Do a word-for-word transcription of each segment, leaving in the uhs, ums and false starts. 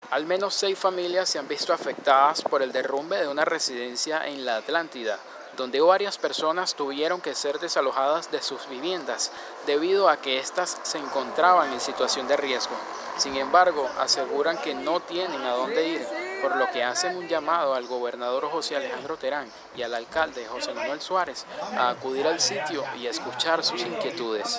Al menos seis familias se han visto afectadas por el derrumbe de una residencia en la Atlántida, donde varias personas tuvieron que ser desalojadas de sus viviendas debido a que éstas se encontraban en situación de riesgo. Sin embargo, aseguran que no tienen a dónde ir, por lo que hacen un llamado al gobernador José Alejandro Terán y al alcalde José Manuel Suárez a acudir al sitio y a escuchar sus inquietudes.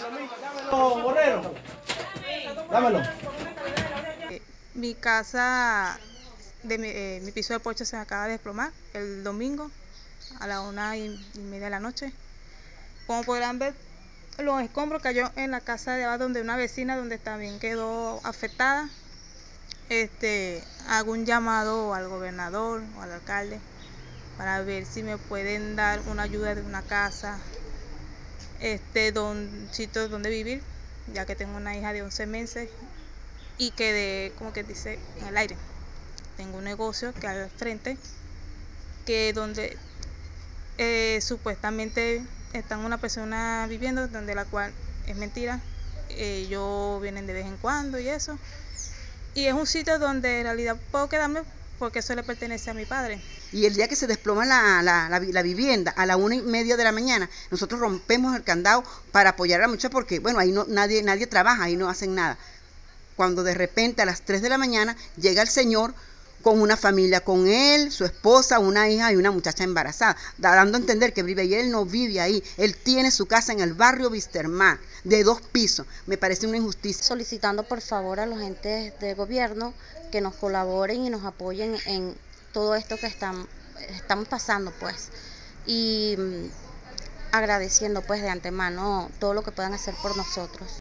Dámelo. Mi casa, de mi, eh, mi piso de porche se acaba de desplomar el domingo a la una y media de la noche. Como podrán ver, los escombros cayó en la casa de abajo donde una vecina, donde también quedó afectada. Este, hago un llamado al gobernador o al alcalde para ver si me pueden dar una ayuda de una casa, este, don, sitio donde vivir, ya que tengo una hija de once meses y quedé, como que dice, en el aire. Tengo un negocio que hay al frente, que donde eh, supuestamente están una persona viviendo, donde la cual es mentira. Ellos vienen de vez en cuando y eso. Y es un sitio donde en realidad puedo quedarme porque eso le pertenece a mi padre. Y el día que se desploma la, la, la, la vivienda a la una y media de la mañana, nosotros rompemos el candado para apoyar a la muchacha porque, bueno, ahí no, nadie, nadie trabaja, ahí no hacen nada. Cuando de repente a las tres de la mañana llega el señor con una familia, con él, su esposa, una hija y una muchacha embarazada, dando a entender que vive ahí. Él no vive ahí, él tiene su casa en el barrio Wisterman, de dos pisos. Me parece una injusticia. Solicitando por favor a los entes de gobierno que nos colaboren y nos apoyen en todo esto que están, estamos pasando, pues, y agradeciendo pues de antemano todo lo que puedan hacer por nosotros.